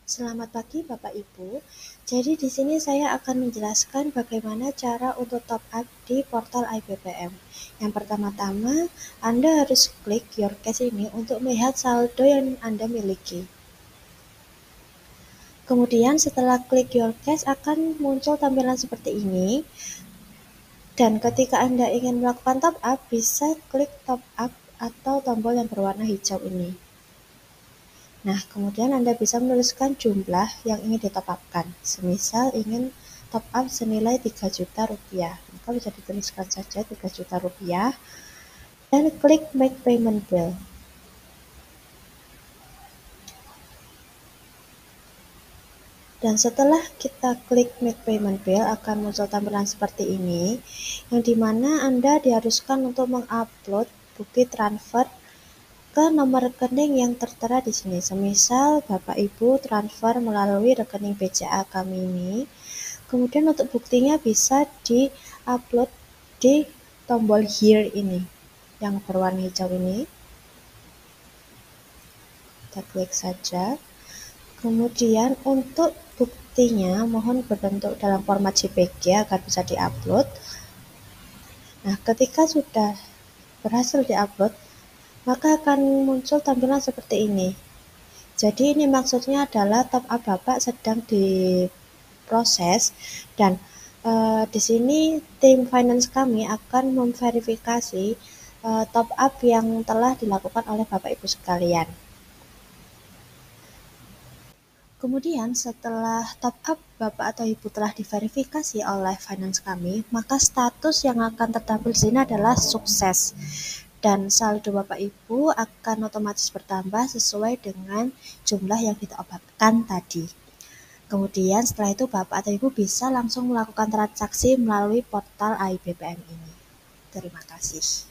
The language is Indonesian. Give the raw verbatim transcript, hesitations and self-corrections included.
Selamat pagi Bapak Ibu. Jadi di sini saya akan menjelaskan bagaimana cara untuk top up di portal i B P M. Yang pertama-tama, Anda harus klik Your Cash ini untuk melihat saldo yang Anda miliki. Kemudian setelah klik Your Cash akan muncul tampilan seperti ini. Dan ketika Anda ingin melakukan top up, bisa klik top up atau tombol yang berwarna hijau ini. Nah, kemudian Anda bisa menuliskan jumlah yang ingin ditop-up-kan. Semisal ingin top up senilai tiga juta rupiah. Maka bisa dituliskan saja tiga juta rupiah dan klik Make Payment Bill. Dan setelah kita klik Make Payment Bill akan muncul tampilan seperti ini, yang dimana Anda diharuskan untuk mengupload bukti transfer ke nomor rekening yang tertera di sini. Semisal Bapak Ibu transfer melalui rekening B C A kami ini. Kemudian untuk buktinya bisa di-upload di tombol Here ini, yang berwarna hijau ini. Kita klik saja. Kemudian untuk buktinya mohon berbentuk dalam format J P G agar bisa di-upload. Nah, ketika sudah berhasil di-upload, maka akan muncul tampilan seperti ini. Jadi ini maksudnya adalah top up Bapak sedang diproses dan e, di sini tim finance kami akan memverifikasi e, top up yang telah dilakukan oleh Bapak Ibu sekalian. Kemudian setelah top up Bapak atau Ibu telah diverifikasi oleh finance kami, maka status yang akan tertampil di sini adalah sukses. Dan saldo Bapak Ibu akan otomatis bertambah sesuai dengan jumlah yang ditop up-kan tadi. Kemudian setelah itu Bapak atau Ibu bisa langsung melakukan transaksi melalui portal i B P M ini. Terima kasih.